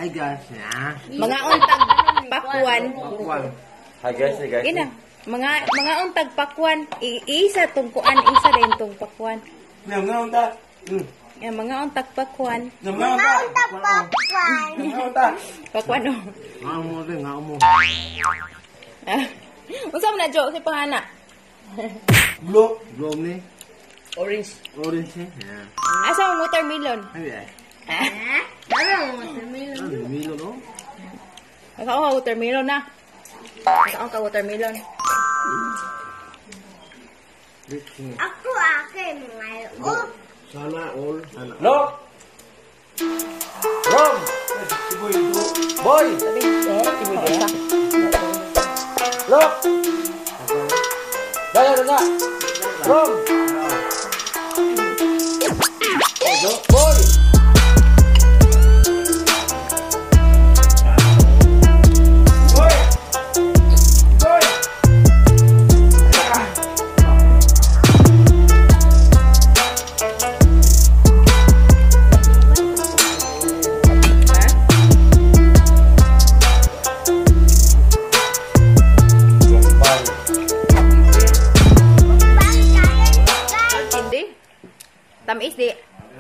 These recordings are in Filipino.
Hi guys ya. Mga untag pakwan. Hi guys, Ina, mga untag pakwan. Isa tong kuan, isa din tong pakwan. Mga untag. Mga untag pakwan. Mga untag pakwan. Mga untag. Pakwan no. Ngamo din, ngamo. Unsa man na jo si pangana? Blue ni. Orange. Orange ni. Ya. Asa ang watermelon? Ay. Darang watermelon. Watermelon no. Asa ang watermelon na? Asa ang watermelon? Aku akan mengalir. Sana all. Look! Rom! Boy! Sabi, tiboy dia. Look! Daya. Rom! Boy! Tamis di.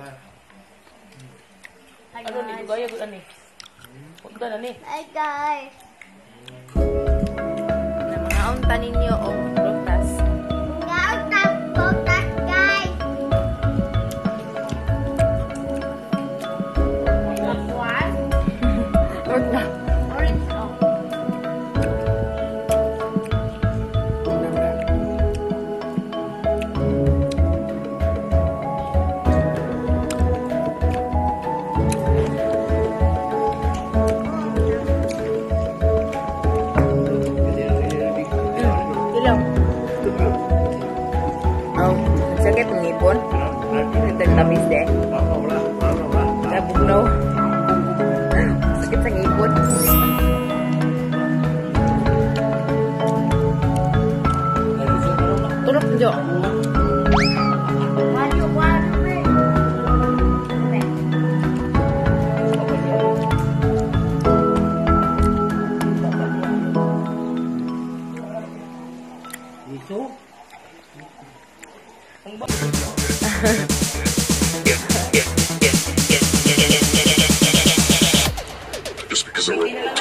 Ano ni gaya gud ani? Punta na ni. Hi guys. Na mga unta ninyo o prutas. Nggak takut guys. Lord na. Orange. Ilaw. Oh, sakit ng ipon. Tamis de. Nabugnaw. Sakit sa ngipon. Tulog jo. Isu. Just because I wrote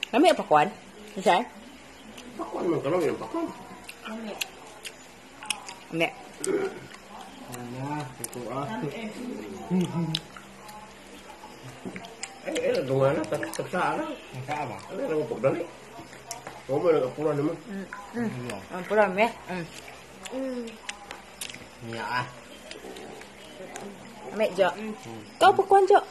Kami pakwan. Isa? Pakwan man kalau yang pakwan. Kami. Nah, itu dungan na tagsaan na. Saan ba? Ano na mo pagdali? Kung mo nag-apuran naman. Ang pulam ya. Niya ah. Kami, Jo. Kau pakwan, Jo.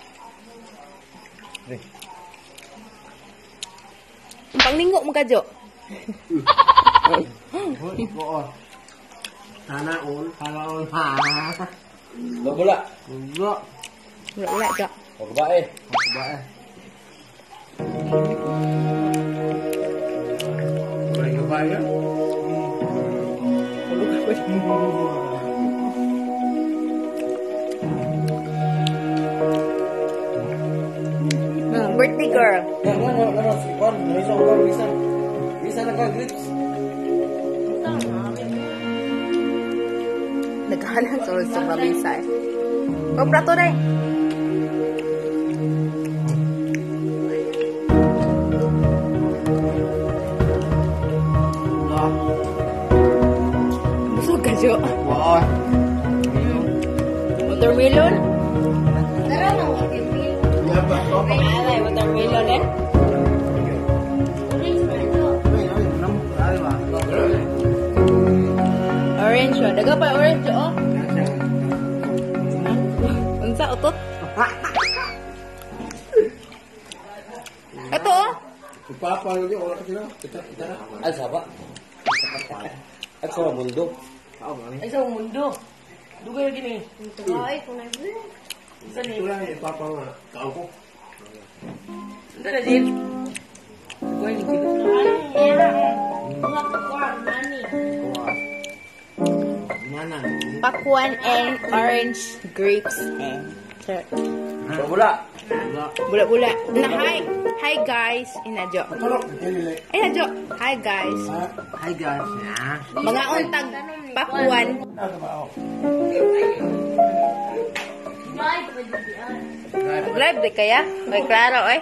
Panglinggo mo ka, Jo. Hoy, ko. Sana all. Ha. Bola. Enggak. Wala, Jo. O babae. Bae. Boleh nyoba ya? Birthday girl. Sikon, bisa naka-grips. Naghahanap sa ulit sa mabisa eh. Pagprato na eh. Busog ka, Jo. Wow. Watermelon? Tara na, watermelon. Alay, watermelon eh. Orange oh. Daga pa orange oh. Unsa utot? Ito oh. Papa lagi orang sila. Kita Ay, saba. At sa mundo. Ay, sa mundo. Dugay lagi ni. Ay, kung nag-vlog. Isa ni. itulah yang papa nga kau ko. Ito na, Jil. Dugay ni Jil. Mana? Pakwan and orange grapes and sir. Bola. Bula-bula. Na hi. Hi guys. Inajo. Inajo. Hi guys. Hai guys ya. Mga untag pakwan. Live di kaya? May klaro eh.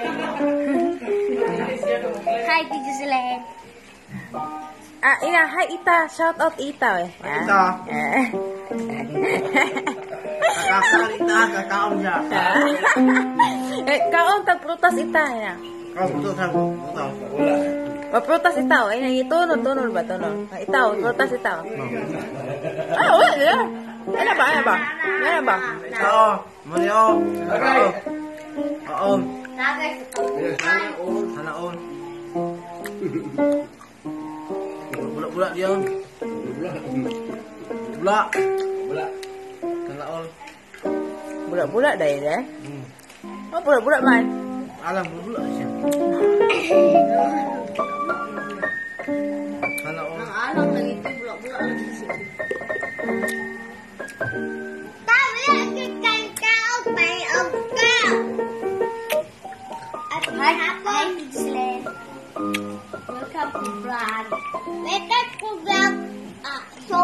Hi, Tito Selen. Ah, ina, hi Ita. Shout out Ita eh. Ita. Eh. Kakaon siya. Eh, kaon tag prutas Ita ina. Kau betul sa betul. Prutas Ita oh. Ina tunol ba tunol? Ita oh, prutas Ita. Ah, wala. Ano ba? Ano ba? Oo, Mario. Oo. Tagay sa kawan. Sana all. Bulak-bulak dia. Bulak. Sana all. Bulat-bulat dah ya. Oh, bulat-bulat man. Alam bulak siya. Sana all. Ang alam lagi ito, bulak-bulak lagi siya. Tabi, ang tao, may ka. At hi, Tito Selen. Welcome to vlog. Welcome to vlog. So,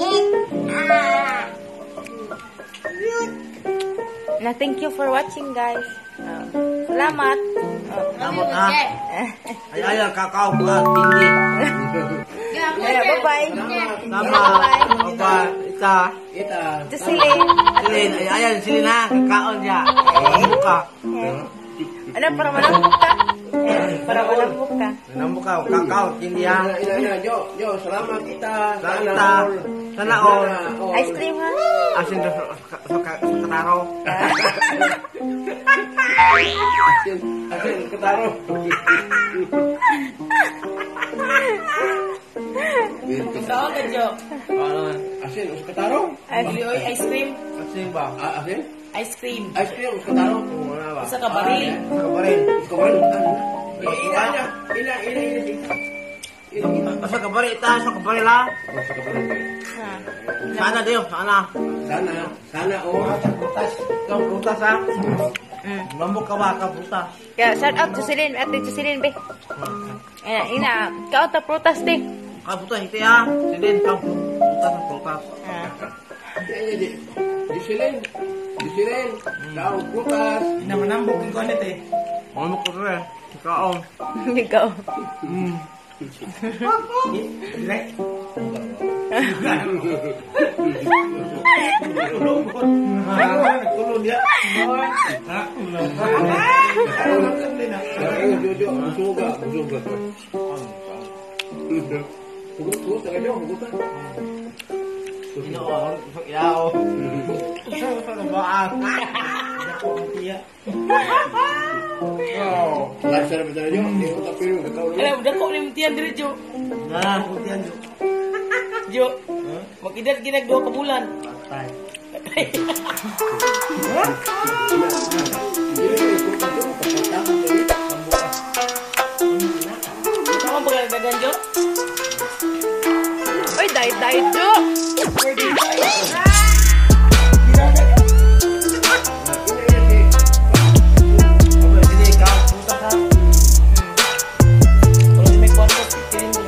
Na thank you for watching guys. Salamat. Salamat ha. Ay kakao buat tinggi. Bye-bye. Sama. Apa? Ita. Jusilin. Silin. Ayan silin ha. Kakaon siya. Buka. Ano, para malambok ka? Para malambok ka. Nambok ka. Kakao tinggi ha. Jo, selamat kita. Sana all. Ice cream ha? Asin ketaro. Asin ketaro. Ikaw ka, Jo. Asin ketaro. Bili oy ice cream. Asin ba? Asin? Ice cream. Ice cream ketaro. Wala ba? Sa kabarin. Kabarin. Ini. Sa kabarin ita, sa kabarin la. Sa kabarin. Sana Dio, sana. Sana oh. Kau prutas ha. Lambok ka ba ka prutas? Kaya shout out Jusilin. Ate Jusilin be. Ina. Kau ta prutas te. Ka prutas ito ya. Silin ka prutas. Disilin. Kau prutas. Ina manambok ko nito eh. Ano ko rin? Ikaw. Ikaw. Tulog dia. Alah, udah kok ni mutian dia, Jo. Nah, putihan Jo. Jo. Makidat kita 2 ke bulan. Kamu pegang dagang, Jo? Uy, diet, Jo. Kalau make kwarto, kirim mo.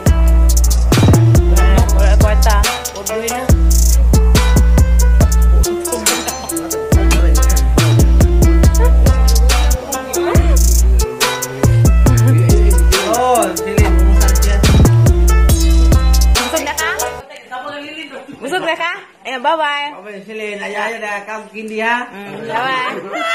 Wala kwarta. Orderin na. Oh, sili, bumusan siya. Busog na ka? Busog na ka? Ayan, bye-bye. Okay, sili, nayaya na kang kindi ha. Bye-bye.